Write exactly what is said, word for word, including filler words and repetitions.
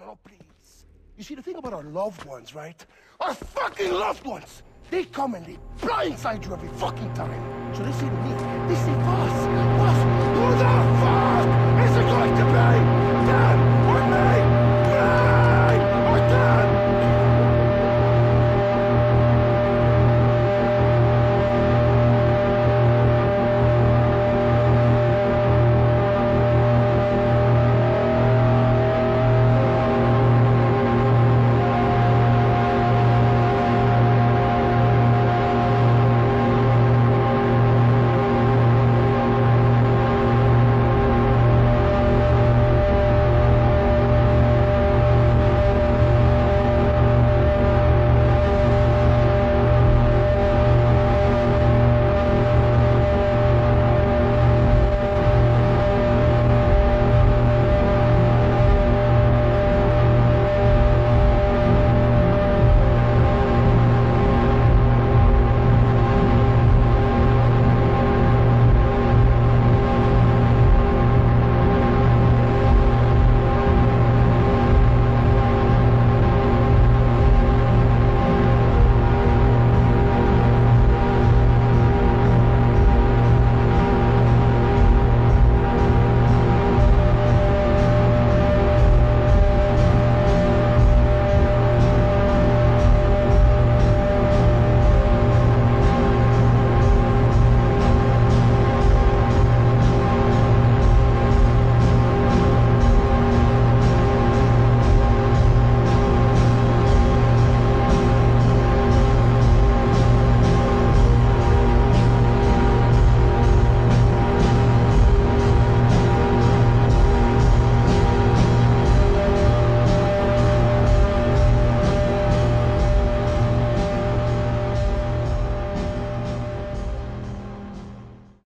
no, no, please. You see, the thing about our loved ones, right? Our fucking loved ones! They come and they blindside you every fucking time. So they say to me, they say, boss, boss, who the fuck is it going to be? Damn